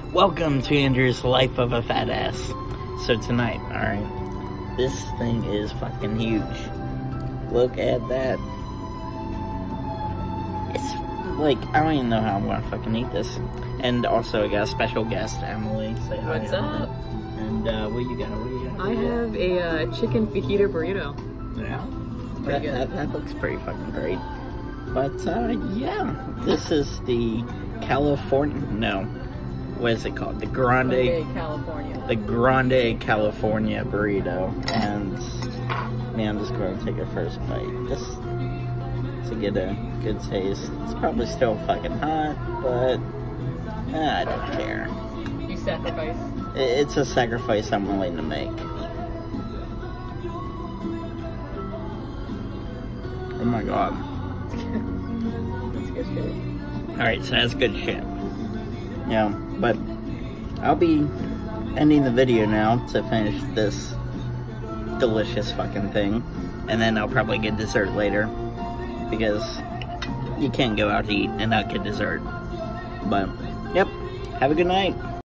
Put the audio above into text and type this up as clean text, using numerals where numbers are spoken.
Welcome to Andrew's Life of a Fat Ass. So tonight, alright, this thing is fucking huge. Look at that. It's like, I don't even know how I'm gonna fucking eat this. And also, I got a special guest, Emily. Say hi. What's up? And what you got? I have a chicken fajita burrito. Yeah. That looks pretty fucking great. But, yeah. This is the California, no. What is it called? The Grande California. The Grande California burrito. And, man, I'm just going to take a first bite. Just to get a good taste. It's probably still fucking hot, but I don't care. You sacrifice. It's a sacrifice I'm willing to make. Oh my god. That's good shit. Alright, so that's good shit. Yeah, but I'll be ending the video now to finish this delicious fucking thing. And then I'll probably get dessert later. Because you can't go out to eat and not get dessert. But, yep, have a good night.